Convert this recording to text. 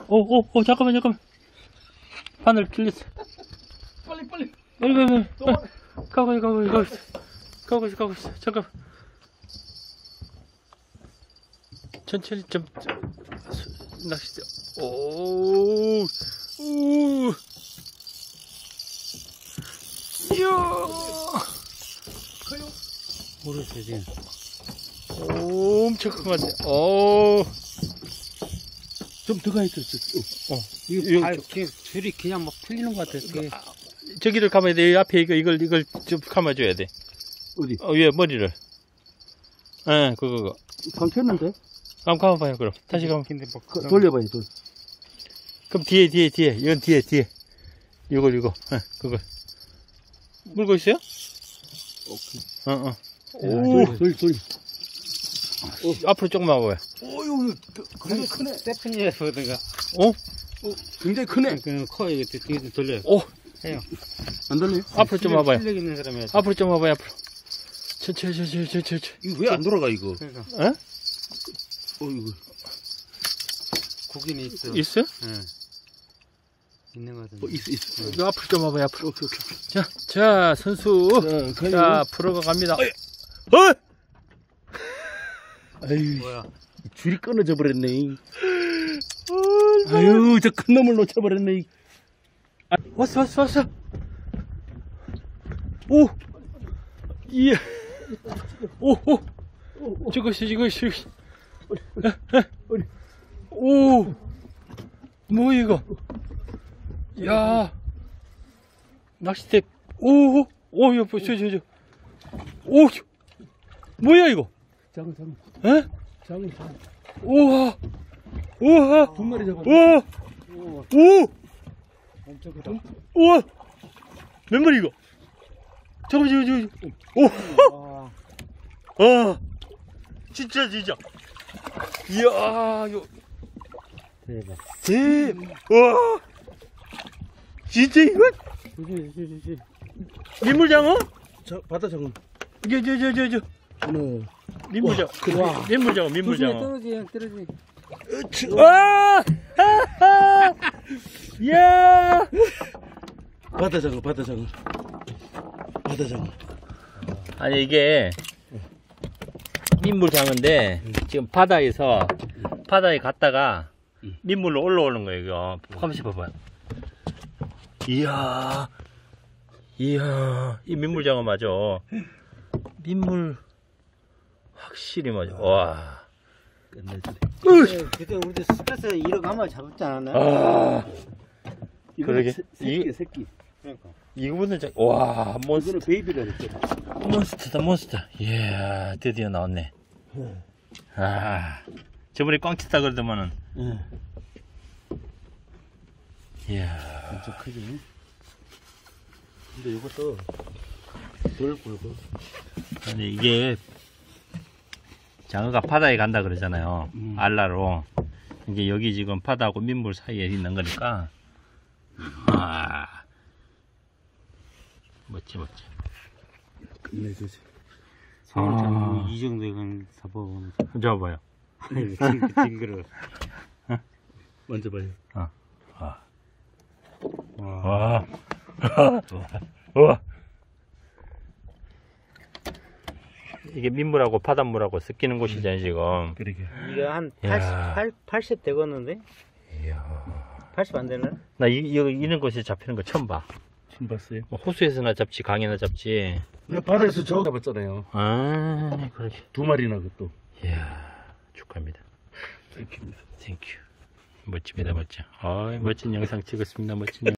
잠깐만. 바늘 틀렸어. 빨리. 빨리. 가고 있어. 잠깐. 천천히 좀 낚싯대. 이야. 모르지. 엄청 큰 것 같아. 좀 더 가있어. 이거 줄이 그냥 막 풀리는 것 같아. 저기를 감아야 돼. 앞에 이걸 좀 감아줘야 돼. 어디? 위에 머리를. 그거. 감켰는데? 한번 감아봐요, 그럼. 다시 감아. 근데 뭐 돌려봐요, 그럼 뒤에. 이건 뒤에. 이거. 그걸. 물고 있어요? 오케이. 돌. 앞으로 조금만 와봐요. 여기 굉장히 크네. 스테프니에 보든가. 굉장히 크네. 커, 이거 뒤에 돌려요. 해요. 안 돌려요? 앞으로 좀 와봐요. 실력 있는 사람이 앞으로 좀 와봐요, 앞으로. 천천히. 이거 왜 안 돌아가, 이거? 그러니까. 이거. 고기는 있어. 있어요? 응. 있는 거 같은데. 있어. 이거 앞으로 좀 와봐요, 앞으로. 오케이. 자, 선수. 자, 풀어가 갑니다. 아유, 뭐야? 줄이 끊어져 버렸네. 아유, 저 큰 놈을 놓쳐버렸네. 왔어. 오! 예. 저것이. 오! 뭐 이거? 야. 낚싯대. 여보, 저. 오! 뭐야 이거? 장어. 에? 장어. 우와! 두 마리 잡았네. 오! 엄청 크다. 우와! 몇 마리 이거? 잠깐만, 오! 진짜. 이야, 이거. 대박. 와! 진짜 이거? 민물장어? 바다 장어. 저. 민물장어. 떨어지. 와! 이야! 바다 장어. 아니, 이게 민물장어인데 지금 바다에 갔다가 민물로 올라오는 거예요, 이거. 한번 봐봐요. 이야, 이 민물장어 맞아. 민물 확실히 맞아. 와. 그때 우리도 스페이스 1억 한 마리 잡았지 않았나? 그러게. 새끼. 그러니까. 이거보다 와, 이거는 베이비라 그랬어. 몬스터. 이야, 드디어 나왔네. 저번에 꽝치다 그러더만은. 이야. 엄청 크지. 근데 이것도 덜 굵어. 아니, 이게 장어가 바다에 간다 그러잖아요. 알라로. 이게 여기 지금 바다하고 민물 사이에 있는 거니까. 멋지. 끝내주지. 서울 잡으면 이 정도에 간 잡아보면 잡아봐요. 징그러. 만져봐요. 와. 이게 민물하고 바닷물하고 섞이는 곳이잖아요, 지금. 그러게. 이거 한 80 되겠는데? 이야. 80 안 되나? 나 이런 곳에 잡히는 거 처음 봐. 처음 봤어요? 뭐 호수에서나 잡지, 강에나 잡지. 바다에서 저 잡았잖아요. 그렇게. 두 마리나 그것도. 이야, 축하합니다. 땡큐. 멋집니다, 멋져. 멋진 영상 찍었습니다, 멋진 영상.